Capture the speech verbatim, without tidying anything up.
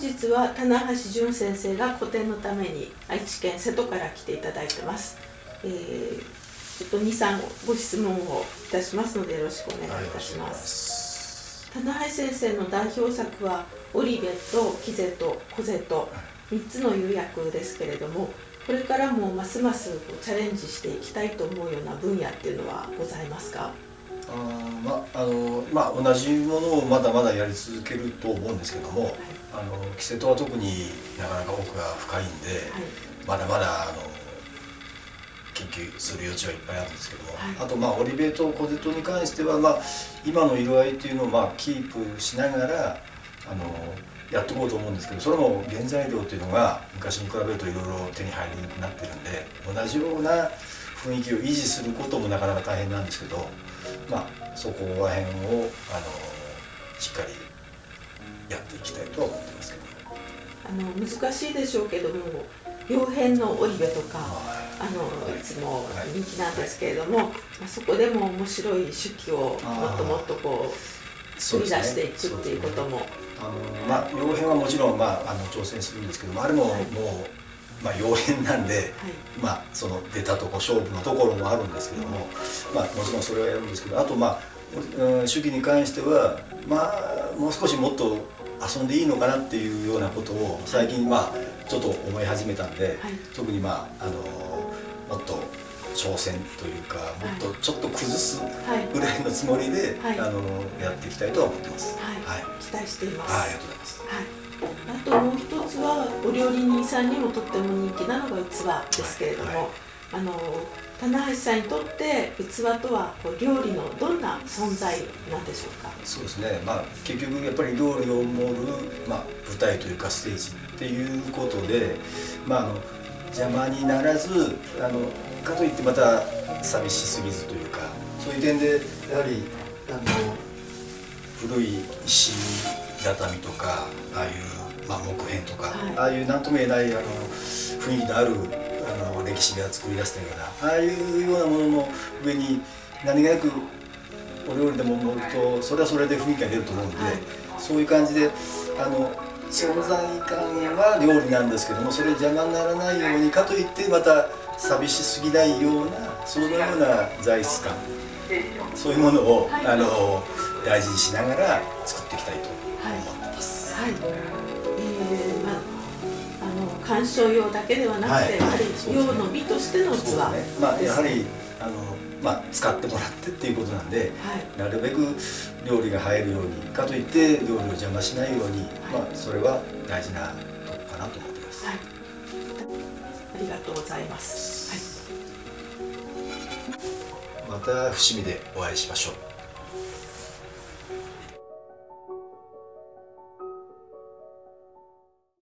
日は棚橋淳先生が個展のために愛知県瀬戸から来ていただいてます。えー、ちょっとに、さんご質問をいたしますのでよろしくお願いいたします。棚橋先生の代表作はオリベとキゼとコゼとみっつの釉薬ですけれども、これからもますますチャレンジしていきたいと思うような分野っていうのはございますか？ あまあのまあ、同じものをまだまだやり続けると思うんですけども、はい、あのキセトは特になかなか奥が深いんで、はい、まだまだあの研究する余地はいっぱいあるんですけども、はい、あと、まあ、オリベとコゼトに関しては、まあ、今の色合いっていうのを、まあ、キープしながらあのやっていこうと思うんですけど、それも原材料っていうのが昔に比べるといろいろ手に入りにくくなってるんで、同じような雰囲気を維持することもなかなか大変なんですけど、まあ、そこら辺をあのしっかりやっていきたいとは思ってますけど。 あの難しいでしょうけども、曜変のオリベとか、はい、あのいつも人気なんですけれども、はいはい、まあ、そこでも面白い手記をもっともっとこう作り出していくっていうことも。 あのまあ曜変はもちろん、まあ、あの挑戦するんですけども、あれももう、はい、まあ曜変なんで、はい、まあその出たとこ勝負のところもあるんですけども、うん、まあもちろんそれはやるんですけど、あとまあ、うん、手記に関してはまあもう少しもっと遊んでいいのかなっていうようなことを最近まあちょっと思い始めたんで、はい、特にまああのもっと挑戦というか、もっとちょっと崩すぐらいのつもりで、はい、あのやっていきたいとは思ってます。 はい、はい、期待しています。 はい、ありがとうございます。 はい、あともう一つはお料理人さんにもとっても人気なのが器ですけれども、はいはい、あの棚橋さんにとって器とはこう料理のどんな存在なんでしょうか？ そうですね、まあ、結局やっぱり料理を盛る、まあ、舞台というかステージっていうことで、まあ、あの邪魔にならず、あのかといってまた寂しすぎずというか、そういう点でやはりあの古い石畳とか、ああいう、まあ、木片とか、はい、ああいう何とも言えないあの雰囲気のあるあの歴史が作り出したような、ああいうようなものの上に何気なくお料理でも盛ると、それはそれで雰囲気が出ると思うんで、はい、そういう感じであの存在感は料理なんですけども、それ邪魔にならないようにかといってまた寂しすぎないような、そのような材質感、そういうものを、はい、あの大事にしながら作っていきたいと思ってます。 はい、はい、えー、まああの鑑賞用だけではなくて、はい、やはり用の美としての器ですね。 まあやはりあのまあ、使ってもらってっていうことなんで、はい、なるべく料理が入るようにかといって料理を邪魔しないように、はい、まあそれは大事なとこかなと思ってます。はい、 ありがとうございます。はい、 また伏見でお会いしましょう。